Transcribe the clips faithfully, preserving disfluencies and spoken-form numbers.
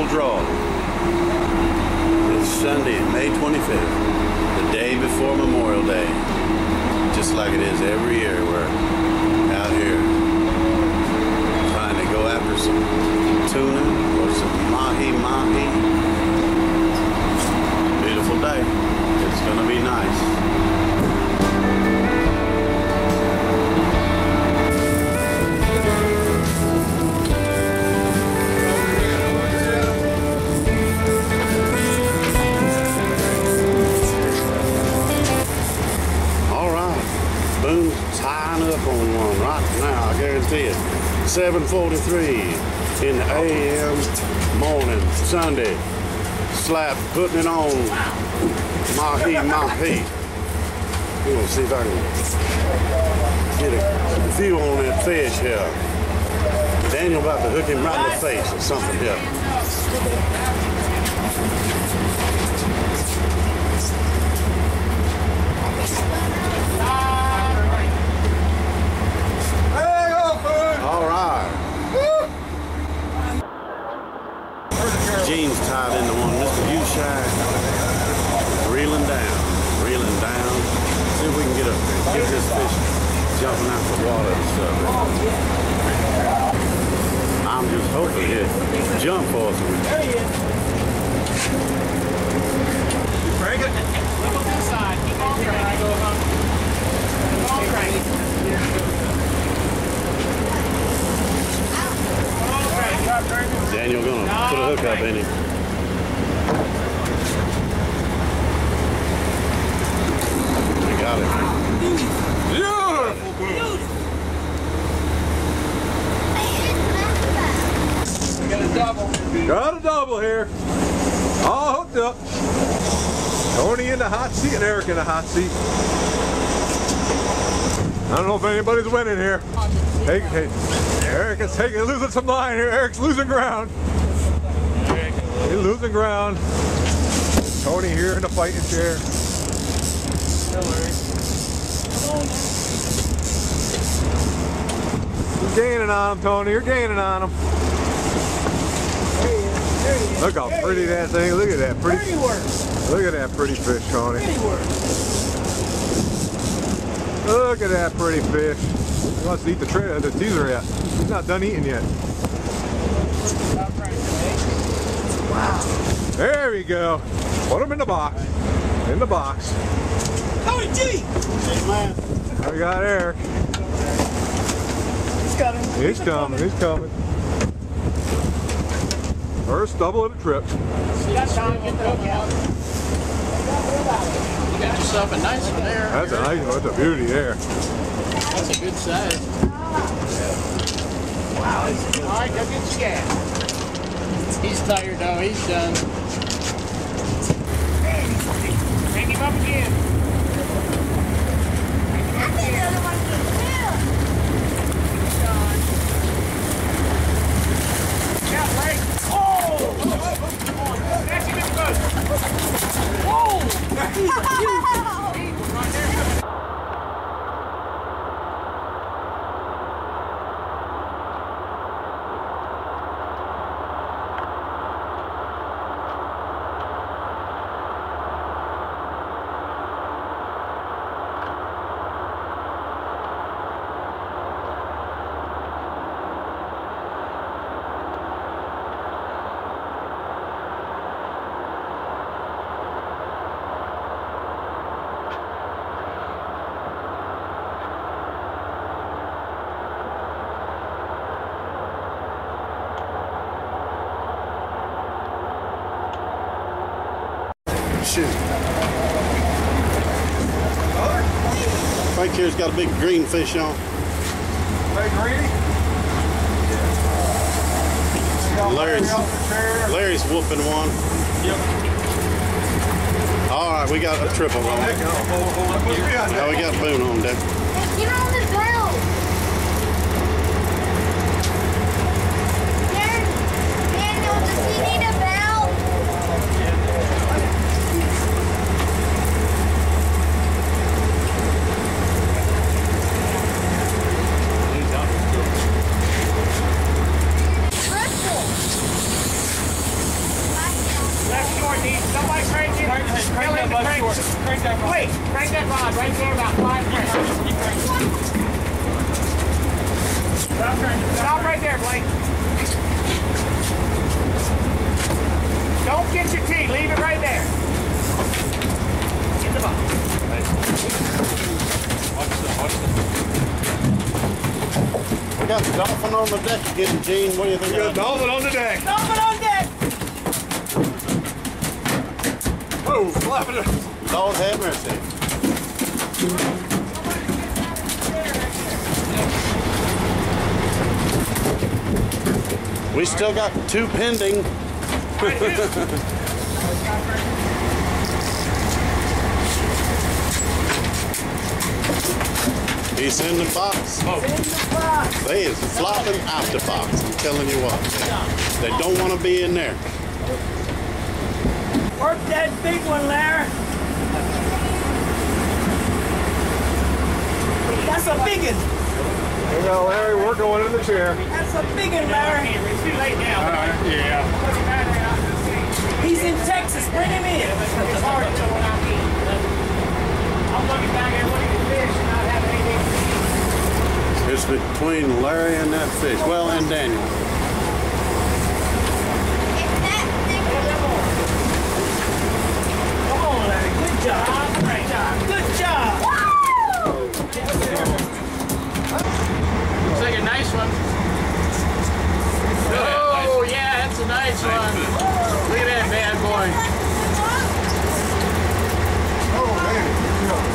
double draw. It's Sunday, May twenty-fifth, the day before Memorial Day. Just like it is every year, we're out here trying to go after some tuna or some mahi mahi. Beautiful day. It's gonna be nice. Tying up on one right now, I guarantee it. seven forty-three in the A M morning, Sunday. Slap, putting it on mahi mahi. We're gonna see if I can get a view on that fish here. Daniel about to hook him right in the face or something here. Gene's tied into one. Mister Ushai reeling down, reeling down. See if we can get a get this fish jumping out the water and stuff. I'm just hoping he'll jump for us. There he is. Break it. Look on this side. Keep on cranking. Keep on cranking. Daniel gonna put a hook up in him. We got it. Beautiful. Got a double. Got a double here. All hooked up. Tony in the hot seat and Eric in the hot seat. I don't know if anybody's winning here. Hey, hey. Eric is taking, losing some line here. Eric's losing ground. He's losing ground. Tony here in the fighting chair. You're gaining on him, Tony. You're gaining on him. Look how pretty that thing. Look at that pretty. Look at that pretty fish, Tony. Look at that pretty fish. He wants to eat the tray, the teaser yet. He's not done eating yet. Wow. There we go. Put him in the box. In the box. Tony G! Hey, man. I got Eric. He's got him. He's coming. He's coming. First double of the trip. You got time to get the hook out. You got yourself a nice one there. That's a nice one. That's a beauty there. That's a good size. Wow. All right, go get your gas. He's tired though. He's done. Hang him up again. I think the other one can too. Yeah, Blake. Oh! Catch him in the boat. Whoa! He's a huge. Right there. Shoot. Right here's got a big green fish on. Hey, Greeny? Larry's, Larry's whooping one. Yep. All right, we got a triple on it. Now we got Boone on deck. Get on the belt. Daniel, does he need a belt? Crank, crank that bud short. Crank that rod. Wait, crank that rod right there about five minutes. Keep cranking. Stop cranking. Stop right there, Blake. Don't get your teeth. Leave it right there. In the box. Watch this, watch this. We got the dolphin on the deck again, Gene. What do you think? We got a dolphin on the deck. Dolphin on deck. Oh, flapping it. Lord have mercy. We still got two pending. He's in the box. In the box. They is flopping out the box. I'm telling you what. They don't want to be in there. Work that big one, Larry. That's a big one. There you go, Larry. We're going in the chair. That's a big one, Larry. It's too late now. All right, yeah. He's in Texas. Bring him in. It's hard to when I'm eating. I'm looking back at looking at fish and not having anything to eat. It's between Larry and that fish. Well, and Daniel. Come on, Larry. Good job. Great job. Good job. Looks like a nice one. Oh, yeah, that's a nice one. Look at that bad boy. Oh, man.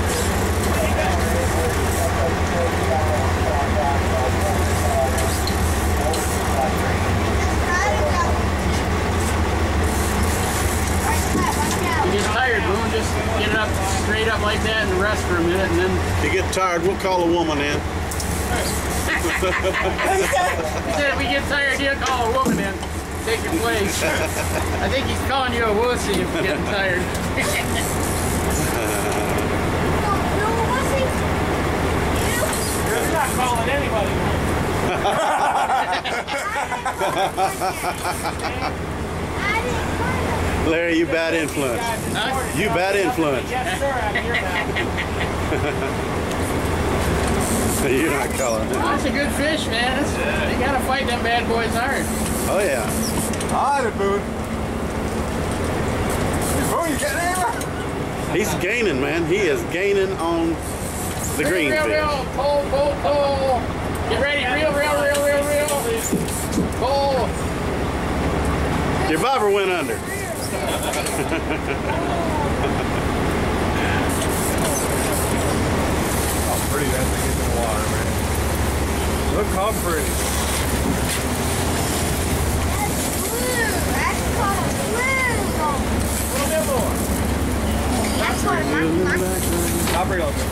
You get tired, Boone, just get it up straight up like that and rest for a minute and then... If you get tired, we'll call a woman in. He said if we get tired, he'll call a woman in. Take your place. I think he's calling you a wussy if you're getting tired. You're not calling anybody Larry, you bad influence. Huh? You bad influence. Yes, sir, out of your mouth. You're not calling it. That's a good fish, man. That's, you gotta fight them bad boys hard. Oh, yeah. All right, Boone. Boone, you getting there? He's gaining, man. He is gaining on the green reel, fish. reel, pull, pull, pull. Get ready, reel, reel, reel, reel, reel. Pull. Your bobber went under. How pretty that thing is in the water, man. Look how pretty. That's called blue. A little bit more. That's called Mahi Mahi. Stop real quick.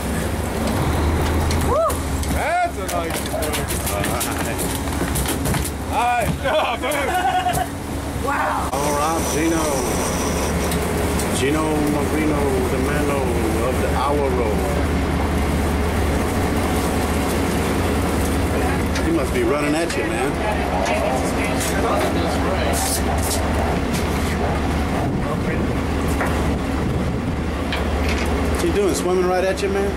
Woo! That's a nice one. Nice job, Boone. Wow. All right, Gino. Gino Marino, the Mano of the Hour Roll. He must be running at you, man. What's he doing? Swimming right at you, man?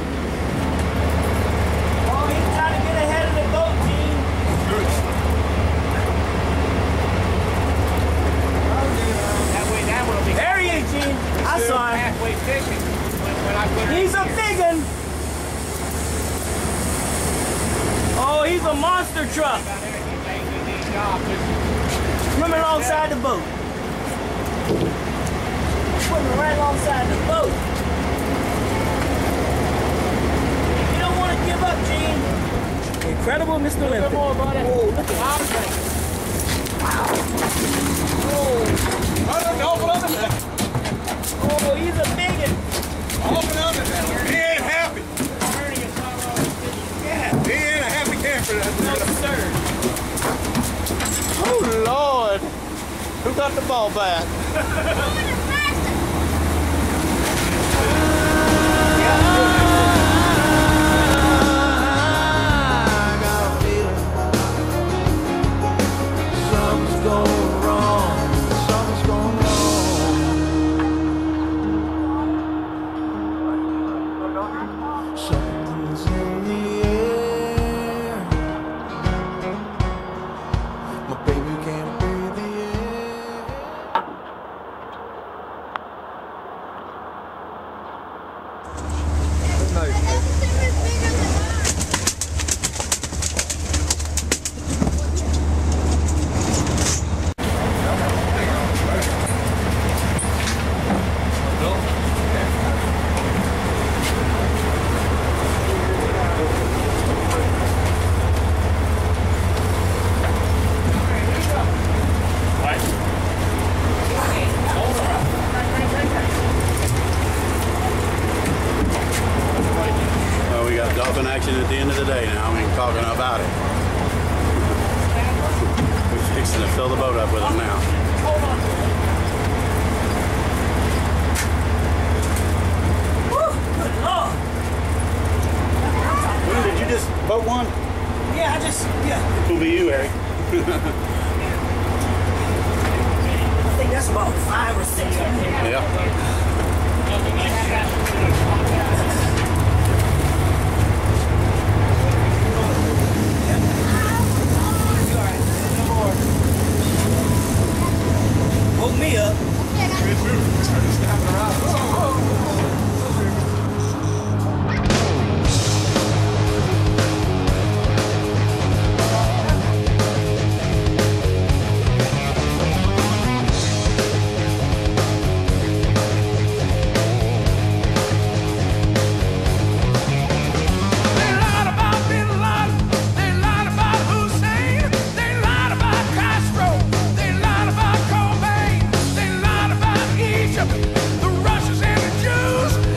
Oh, he's trying to get ahead of the boat, Gene. That way, that will be. There he is, Gene. I saw him. Halfway fishing. When, when I put he's a big one. Oh, he's a monster truck. Swimming alongside the boat. Swimming right alongside the boat. You don't want to give up, Gene. Incredible Mister Olympic. Oh, look at that. Oh, he's a big one. Open up and he ain't happy. Yeah. He ain't a happy camper. No, sir. Oh, Lord. Who got the ball back? fishing at the end of the day now. I mean, talking about it. We're fixing to fill the boat up with them now. Hold on. Woo! Good Lord. When did you just boat one? Yeah, I just, yeah. Who'll be you, Eric? I think that's about five or six. Yeah. Woke me up. The Russians and the Jews.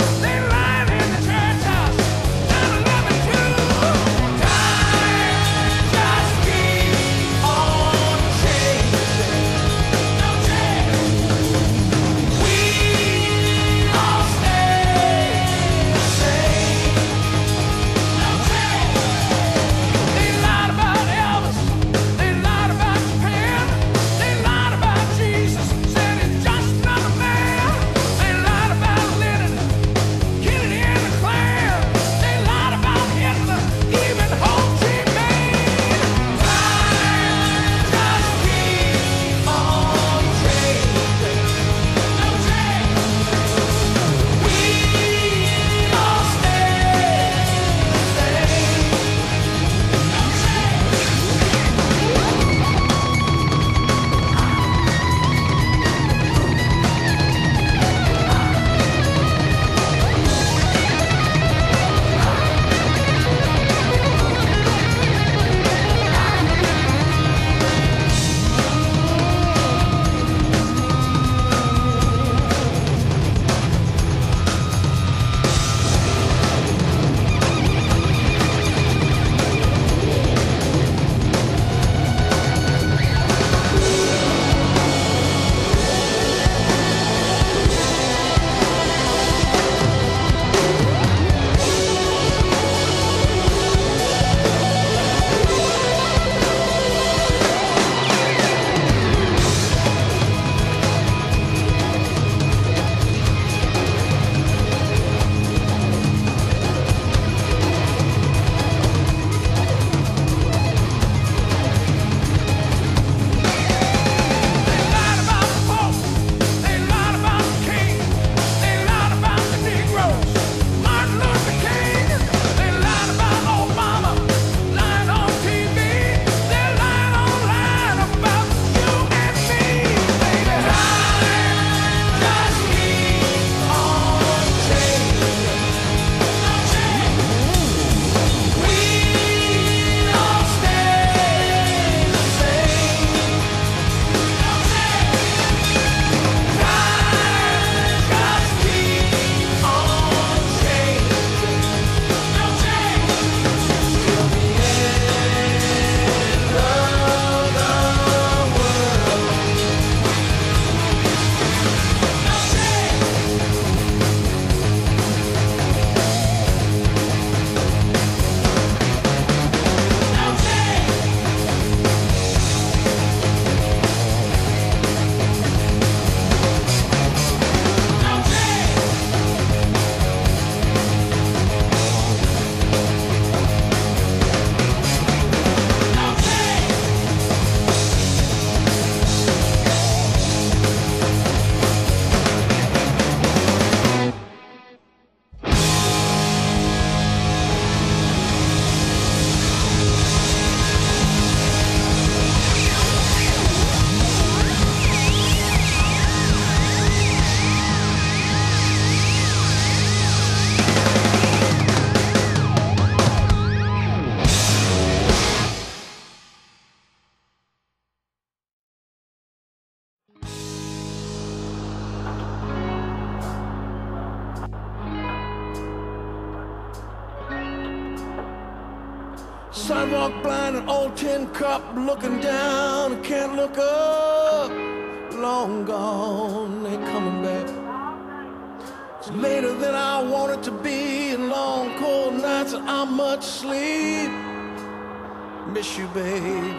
Sidewalk blind, an old tin cup, looking down, I can't look up. Long gone, ain't coming back. It's later than I want it to be, and long cold nights and I'm much sleep. Miss you, baby.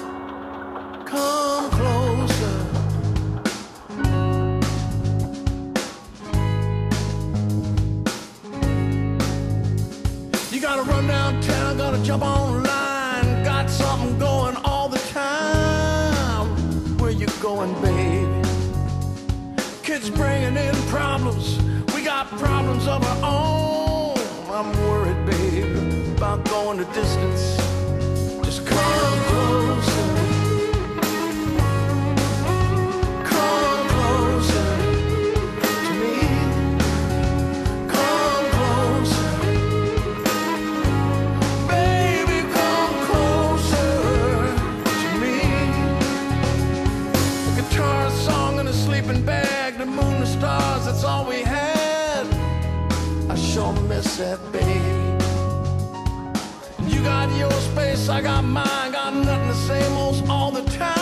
Come closer. You gotta run downtown, gotta jump online. Got something going all the time. Where you going, baby? Kids bringing in problems. We got problems of our own. I'm worried, baby, about going the distance. Just come closer. Come closer to me. Come closer. Baby, come closer to me. A guitar, a song, and a sleeping bag. The moon, the stars, that's all we had. I sure miss that, baby. You got your space, I got mine. Got nothing to say most all the time.